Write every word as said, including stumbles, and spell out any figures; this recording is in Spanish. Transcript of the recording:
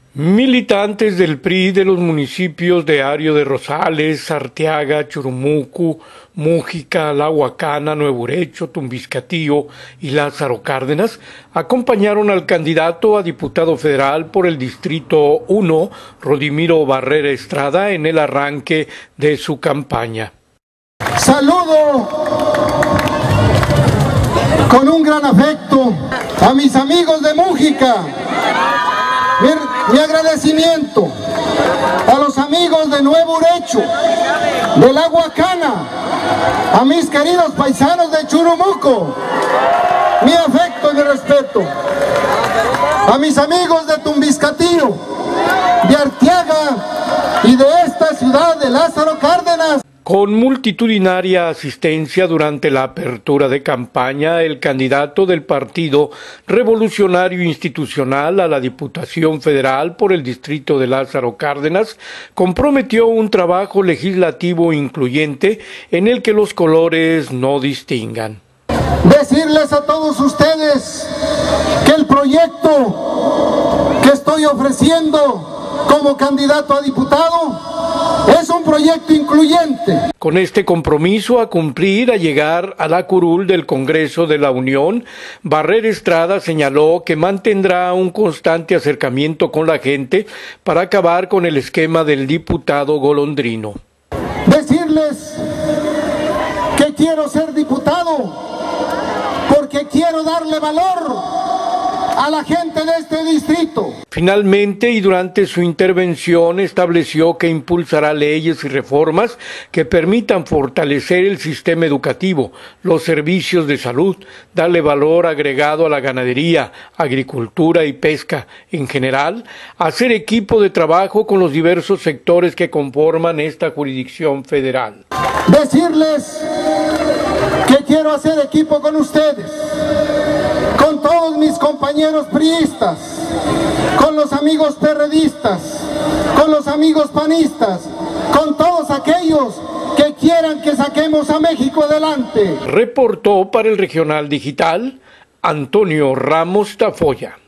Militantes del P R I de los municipios de Ario de Rosales, Arteaga, Churumucu, Mújica, La Huacana, Nuevo Urecho, Tumbiscatío y Lázaro Cárdenas acompañaron al candidato a diputado federal por el Distrito uno, Rodimiro Barrera Estrada, en el arranque de su campaña. Saludo con un gran afecto a mis amigos de Mújica. Mi, mi agradecimiento a los amigos de Nuevo Urecho, de La Huacana, a mis queridos paisanos de Churumuco, mi afecto y mi respeto, a mis amigos de Tumbiscatío, de Arteaga y de esta ciudad de Lázaro Cárdenas. Con multitudinaria asistencia durante la apertura de campaña, el candidato del Partido Revolucionario Institucional a la Diputación Federal por el distrito de Lázaro Cárdenas comprometió un trabajo legislativo incluyente en el que los colores no distingan. Decirles a todos ustedes que el proyecto que estoy ofreciendo como candidato a diputado es un proyecto incluyente. Con este compromiso a cumplir, a llegar a la curul del Congreso de la Unión, Barrera Estrada señaló que mantendrá un constante acercamiento con la gente para acabar con el esquema del diputado golondrino. Decirles que quiero ser diputado porque quiero darle valor a la gente de este distrito. Finalmente, y durante su intervención, estableció que impulsará leyes y reformas que permitan fortalecer el sistema educativo, los servicios de salud, darle valor agregado a la ganadería, agricultura y pesca en general, hacer equipo de trabajo con los diversos sectores que conforman esta jurisdicción federal. Decirles que quiero hacer equipo con ustedes, con todos mis compañeros priistas, con los amigos perredistas, con los amigos panistas, con todos aquellos que quieran que saquemos a México adelante. Reportó para el Regional Digital Antonio Ramos Tafoya.